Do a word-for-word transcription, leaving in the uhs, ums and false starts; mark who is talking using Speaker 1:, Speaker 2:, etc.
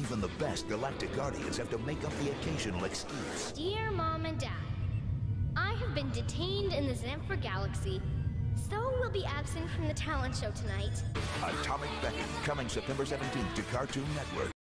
Speaker 1: Even the best Galactic Guardians have to make up the occasional excuse.
Speaker 2: Dear Mom and Dad, I have been detained in the Zamfir Galaxy, so will be absent from the talent show tonight.
Speaker 1: Atomic Beckett, coming September seventeenth to Cartoon Network.